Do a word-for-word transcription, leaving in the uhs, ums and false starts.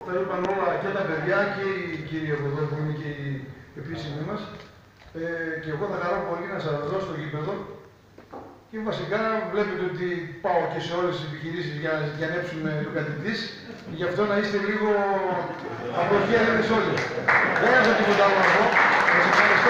τα είπαν όλα και τα παιδιά και οι κύριοι από εδώ που είναι και οι επίσημοι μας. Ε, και εγώ θα χαρώ πολύ να σας δω στο γήπεδο. Και βασικά βλέπετε ότι πάω και σε όλες τις επιχειρήσεις για να διανέψουμε το κατητής. Γι' αυτό να είστε λίγο αποχαίρετες όλοι. Δεν έχω τίποτα άλλο να πω. Σας ευχαριστώ